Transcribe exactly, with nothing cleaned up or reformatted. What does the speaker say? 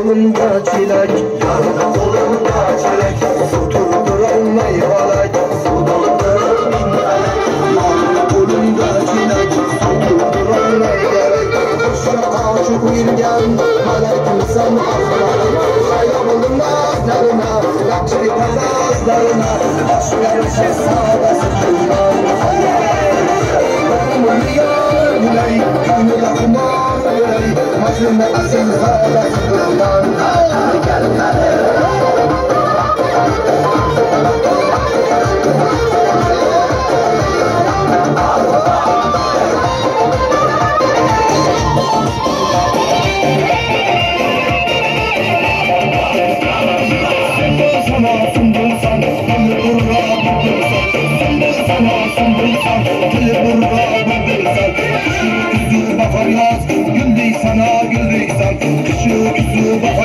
kolumda çilek, yarda kolumda çilek. Su durduran meyvelek, su doldurur bin elek. Yarda kolumda çilek, su durduran meyvelek. Kuşa karşı uyurken melek sen ahlarım. Sayamadım nazlarına, yakçı kazazlarına. Aşk verirse sağlasından. Mulai, kami lakuman mulai, mazlumna asin hala sebutan. Güldük sana güldük sen, kışı kızı